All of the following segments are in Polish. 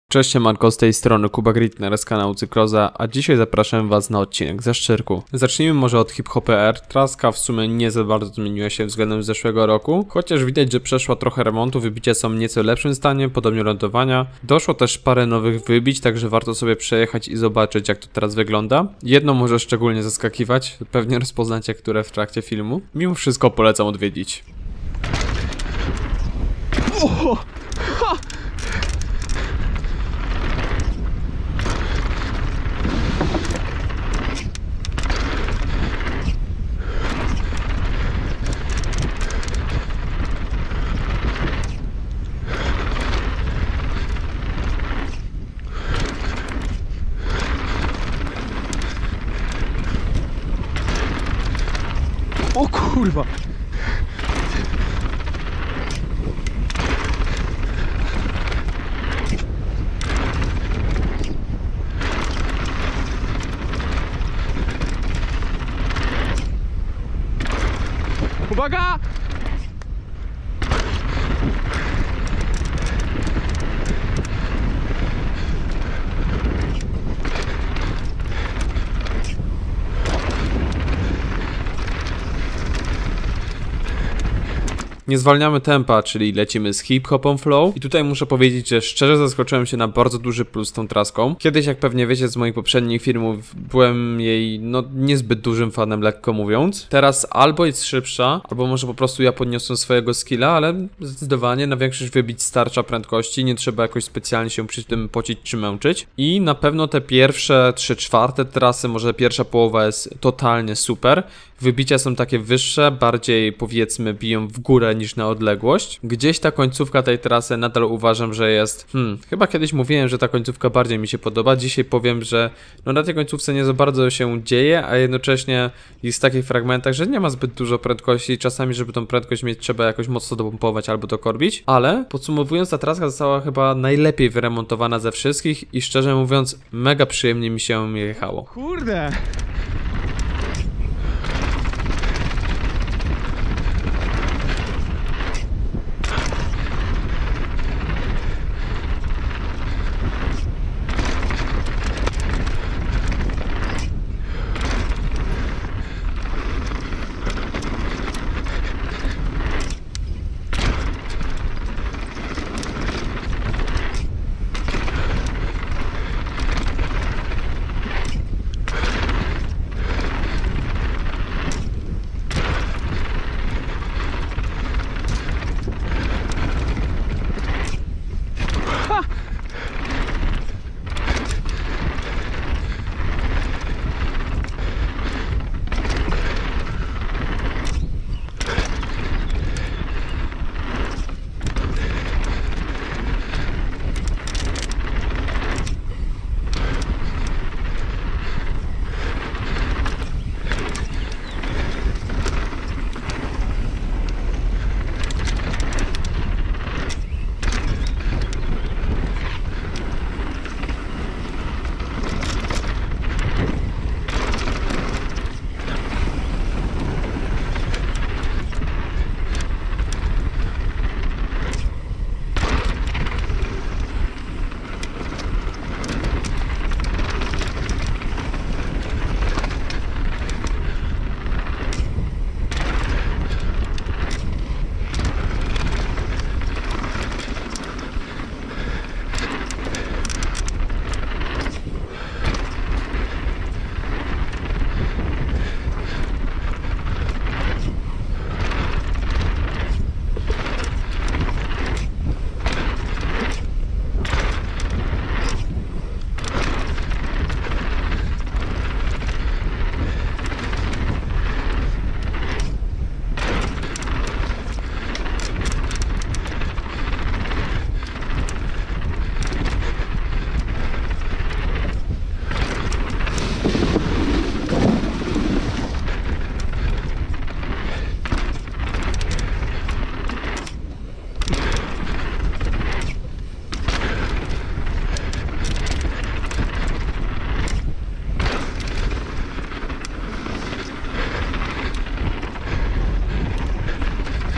Cześć, Marko, z tej strony Kuba Gritner z kanału Cykroza, a dzisiaj zapraszam was na odcinek ze Szczyrku. Zacznijmy może od hip-hopy. Traska w sumie nie za bardzo zmieniła się względem zeszłego roku, chociaż widać, że przeszła trochę remontu, wybicia są w nieco lepszym stanie, podobnie lądowania. Doszło też parę nowych wybić, także warto sobie przejechać i zobaczyć, jak to teraz wygląda. Jedno może szczególnie zaskakiwać, pewnie rozpoznacie które w trakcie filmu. Mimo wszystko polecam odwiedzić. O kurwa! Uwaga! Nie zwalniamy tempa, czyli lecimy z hip-hopem flow i tutaj muszę powiedzieć, że szczerze zaskoczyłem się na bardzo duży plus tą traską. Kiedyś, jak pewnie wiecie z moich poprzednich filmów, byłem jej niezbyt dużym fanem, lekko mówiąc. Teraz albo jest szybsza, albo może po prostu ja podniosłem swojego skilla, ale zdecydowanie na większość wybić starcza prędkości, nie trzeba jakoś specjalnie się przy tym pocić czy męczyć. I na pewno te pierwsze 3/4 trasy, może pierwsza połowa jest totalnie super. Wybicia są takie wyższe, bardziej powiedzmy biją w górę niż na odległość. Gdzieś ta końcówka tej trasy nadal uważam, że jest... Chyba kiedyś mówiłem, że ta końcówka bardziej mi się podoba. Dzisiaj powiem, że na tej końcówce nie za bardzo się dzieje, a jednocześnie jest w takich fragmentach, że nie ma zbyt dużo prędkości. Czasami, żeby tą prędkość mieć, trzeba jakoś mocno dopompować albo dokorbić. Ale podsumowując, ta traska została chyba najlepiej wyremontowana ze wszystkich i szczerze mówiąc, mega przyjemnie mi się jechało. Kurde!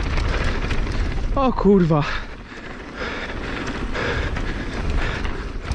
O kurwa.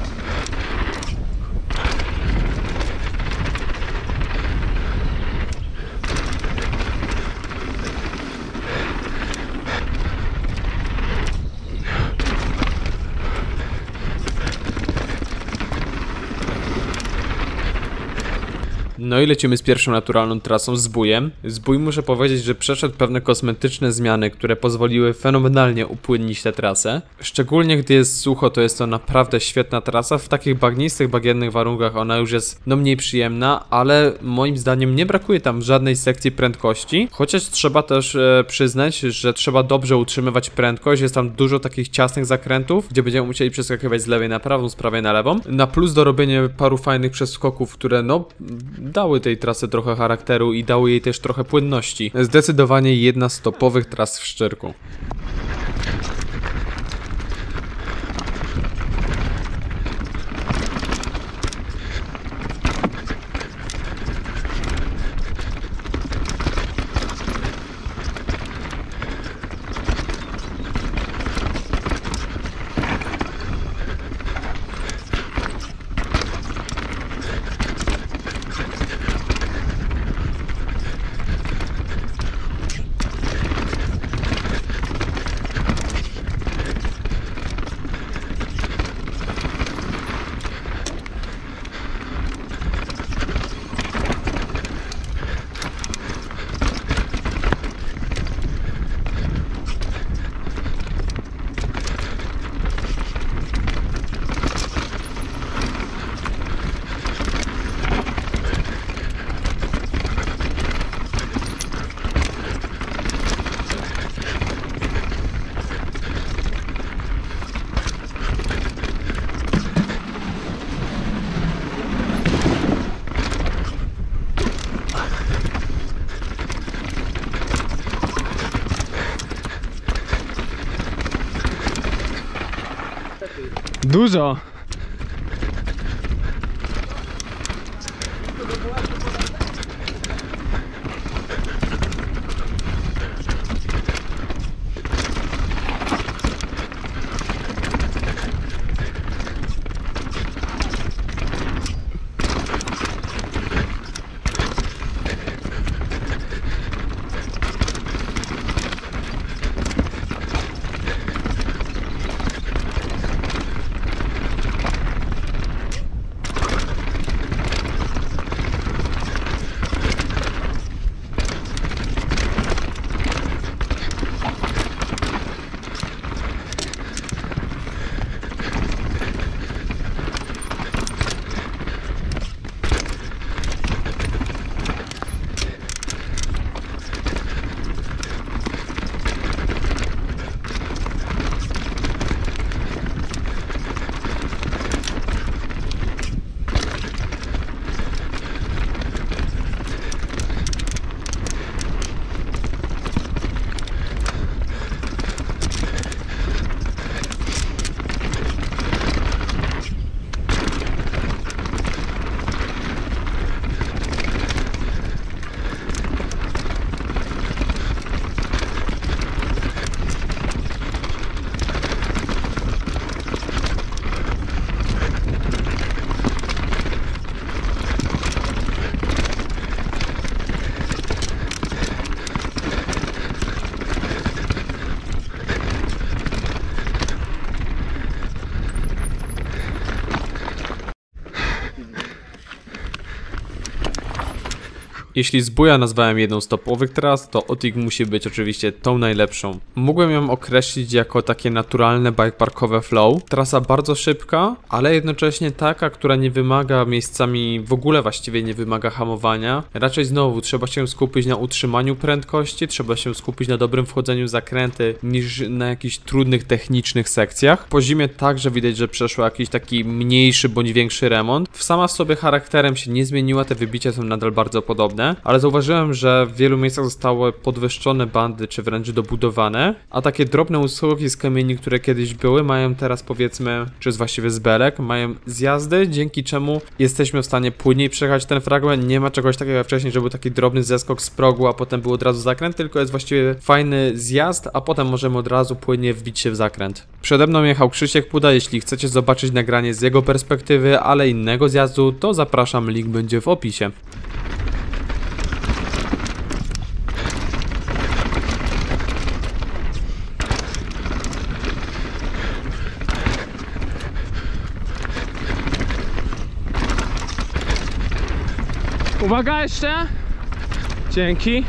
No i lecimy z pierwszą naturalną trasą, Zbójem. Zbój, muszę powiedzieć, że przeszedł pewne kosmetyczne zmiany, które pozwoliły fenomenalnie upłynnić tę trasę. Szczególnie gdy jest sucho, to jest to naprawdę świetna trasa. W takich bagnistych, bagiennych warunkach ona już jest mniej przyjemna, ale moim zdaniem nie brakuje tam żadnej sekcji prędkości. Chociaż trzeba też przyznać, że trzeba dobrze utrzymywać prędkość. Jest tam dużo takich ciasnych zakrętów, gdzie będziemy musieli przeskakiwać z lewej na prawą, z prawej na lewą. Na plus dorobienie paru fajnych przeskoków, które no dały tej trasy trochę charakteru i dały jej też trochę płynności. Zdecydowanie jedna z topowych tras w Szczyrku. Dużo. Jeśli Zbója nazwałem jedną z topowych tras, to Otik musi być oczywiście tą najlepszą. Mogłem ją określić jako takie naturalne bikeparkowe flow. Trasa bardzo szybka, ale jednocześnie taka, która nie wymaga miejscami, w ogóle właściwie nie wymaga hamowania. Raczej znowu trzeba się skupić na utrzymaniu prędkości, trzeba się skupić na dobrym wchodzeniu w zakręty, niż na jakichś trudnych technicznych sekcjach. Po zimie także widać, że przeszła jakiś taki mniejszy bądź większy remont. Sama w sobie charakterem się nie zmieniła, te wybicia są nadal bardzo podobne, ale zauważyłem, że w wielu miejscach zostały podwyższone bandy, czy wręcz dobudowane, a takie drobne uskok z kamieni, które kiedyś były, mają teraz powiedzmy, czy właściwie z belek, mają zjazdy, dzięki czemu jesteśmy w stanie płynniej przejechać ten fragment. Nie ma czegoś takiego jak wcześniej, że był taki drobny zeskok z progu, a potem był od razu zakręt, tylko jest właściwie fajny zjazd, a potem możemy od razu płynnie wbić się w zakręt. Przede mną jechał Krzysiek Puda, jeśli chcecie zobaczyć nagranie z jego perspektywy, ale innego zjazdu, to zapraszam, link będzie w opisie. Uwaga jeszcze. Dzięki.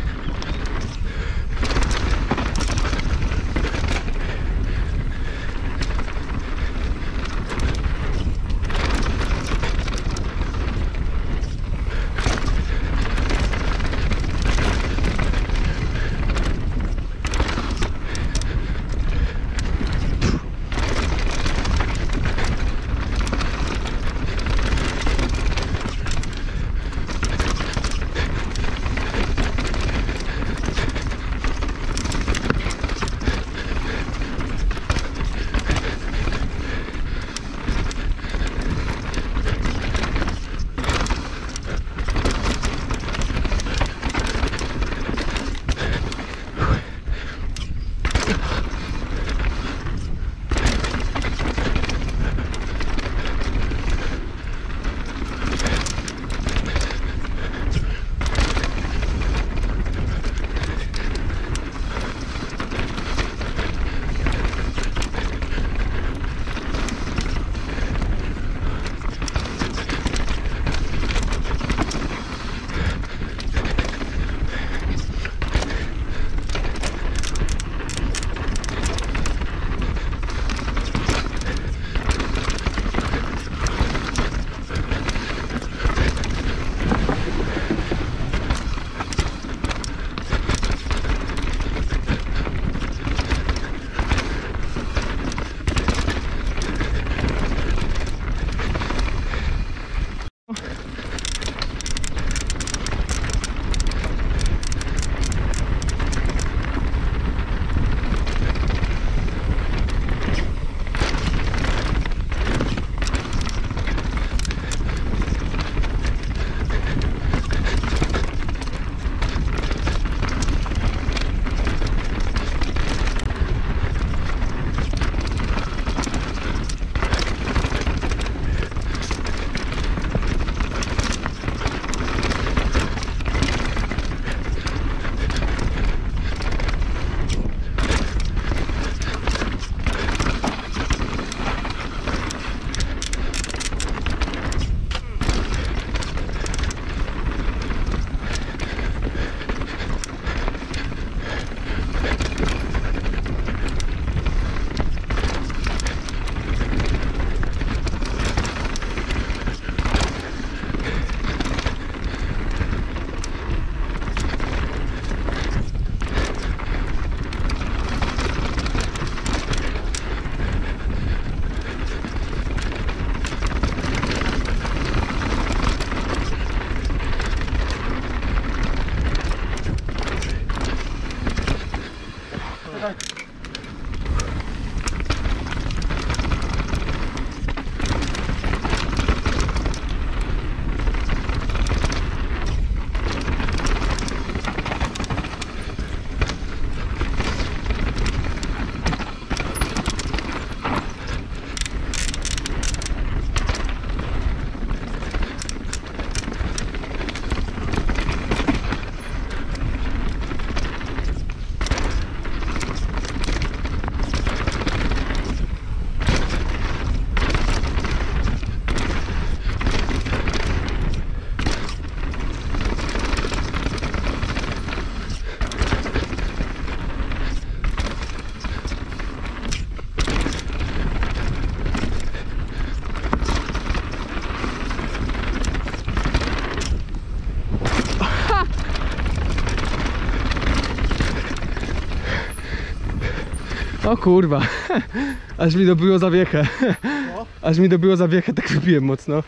O kurwa, aż mi dobyło zawiechę. Aż mi dobyło zawiechę, tak wypiłem mocno.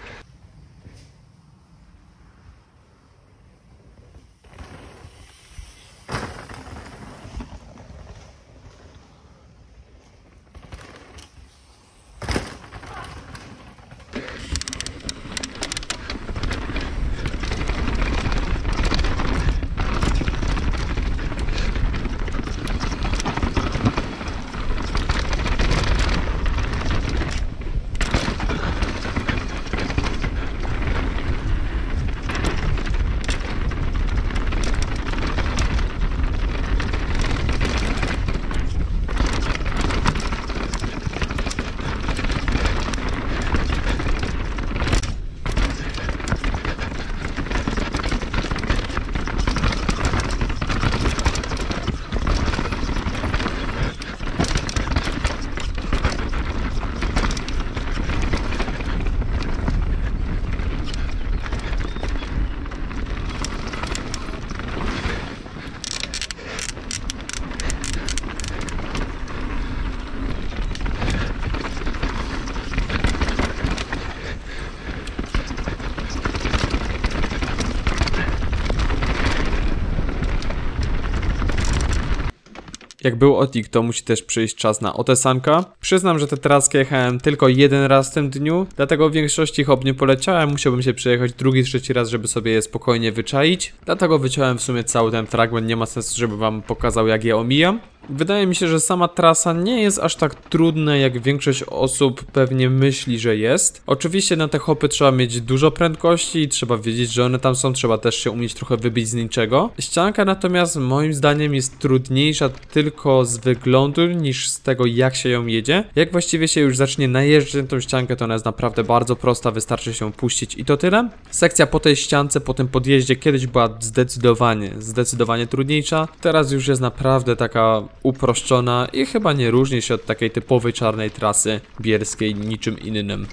Jak był Otik, to musi też przyjść czas na Otesanka. Przyznam, że tę traskę jechałem tylko jeden raz w tym dniu, dlatego w większości hop nie poleciałem, musiałbym się przejechać drugi, trzeci raz, żeby sobie je spokojnie wyczaić. Dlatego wyciąłem w sumie cały ten fragment, nie ma sensu, żeby wam pokazał, jak je omijam. Wydaje mi się, że sama trasa nie jest aż tak trudna, jak większość osób pewnie myśli, że jest. Oczywiście na te hopy trzeba mieć dużo prędkości i trzeba wiedzieć, że one tam są, trzeba też się umieć trochę wybić z niczego. Ścianka natomiast moim zdaniem jest trudniejsza tylko z wyglądu niż z tego, jak się ją jedzie. Jak właściwie się już zacznie najeżdżać na tą ściankę, to ona jest naprawdę bardzo prosta, wystarczy się puścić i to tyle. Sekcja po tej ściance, po tym podjeździe kiedyś była zdecydowanie trudniejsza. Teraz już jest naprawdę taka uproszczona i chyba nie różni się od takiej typowej czarnej trasy bielskiej niczym innym.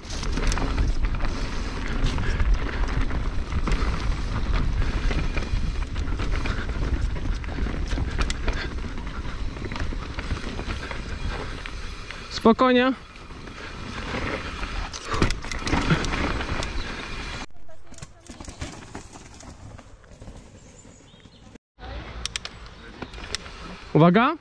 Spokojnie. Uwaga.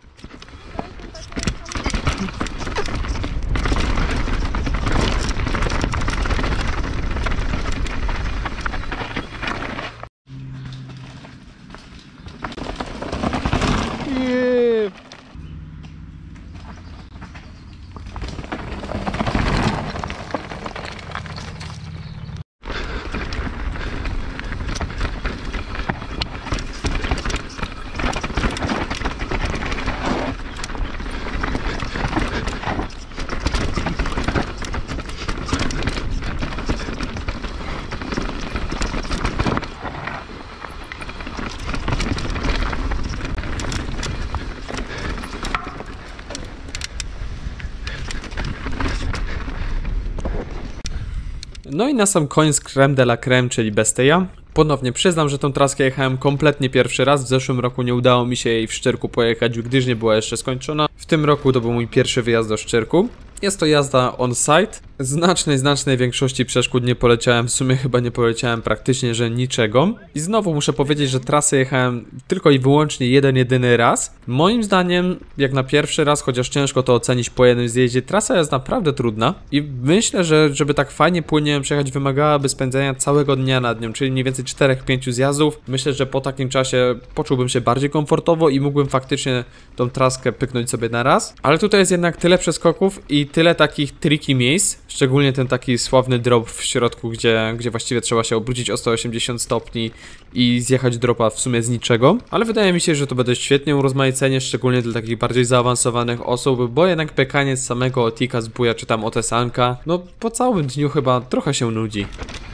No i na sam koniec crème de la crème, czyli Bestia. Ponownie przyznam, że tą traskę jechałem kompletnie pierwszy raz. W zeszłym roku nie udało mi się jej w Szczyrku pojechać, gdyż nie była jeszcze skończona. W tym roku to był mój pierwszy wyjazd do Szczyrku. Jest to jazda on-site. Znacznej większości przeszkód nie poleciałem, w sumie chyba nie poleciałem praktycznie, że niczego. I znowu muszę powiedzieć, że trasę jechałem tylko i wyłącznie jedyny raz. Moim zdaniem, jak na pierwszy raz, chociaż ciężko to ocenić po jednym zjeździe, trasa jest naprawdę trudna. I myślę, że żeby tak fajnie płynnie przejechać, wymagałaby spędzenia całego dnia nad nią, czyli mniej więcej 4-5 zjazdów. Myślę, że po takim czasie poczułbym się bardziej komfortowo i mógłbym faktycznie tą traskę pyknąć sobie na raz. Ale tutaj jest jednak tyle przeskoków i tyle takich tricky miejsc, szczególnie ten taki sławny drop w środku, gdzie właściwie trzeba się obrócić o 180 stopni i zjechać dropa w sumie z niczego. Ale wydaje mi się, że to będzie świetnie urozmaicenie, szczególnie dla takich bardziej zaawansowanych osób, bo jednak pykanie z samego Otika, z buja czy tam Otesanka, no po całym dniu chyba trochę się nudzi.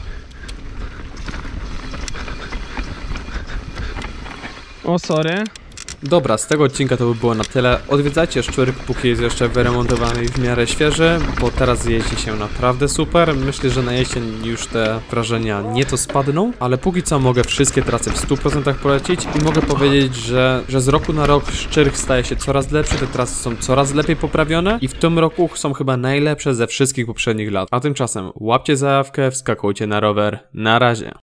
O, sorry. Dobra, z tego odcinka to by było na tyle. Odwiedzajcie Szczyrk, póki jest jeszcze wyremontowany i w miarę świeży, bo teraz jeździ się naprawdę super. Myślę, że na jesień już te wrażenia nieco spadną, ale póki co mogę wszystkie trasy w 100% polecić i mogę powiedzieć, że z roku na rok Szczyrk staje się coraz lepszy, te trasy są coraz lepiej poprawione i w tym roku są chyba najlepsze ze wszystkich poprzednich lat. A tymczasem łapcie zajawkę, wskakujcie na rower. Na razie.